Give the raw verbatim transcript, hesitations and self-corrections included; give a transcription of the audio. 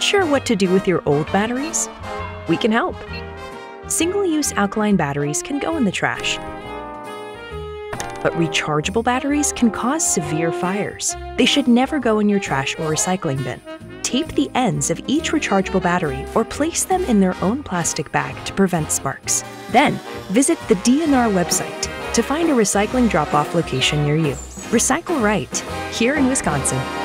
sure what to do with your old batteries? We can help. Single-use alkaline batteries can go in the trash. But rechargeable batteries can cause severe fires. They should never go in your trash or recycling bin. Tape the ends of each rechargeable battery or place them in their own plastic bag to prevent sparks. Then, visit the D N R website to find a recycling drop-off location near you. Recycle right, here in Wisconsin.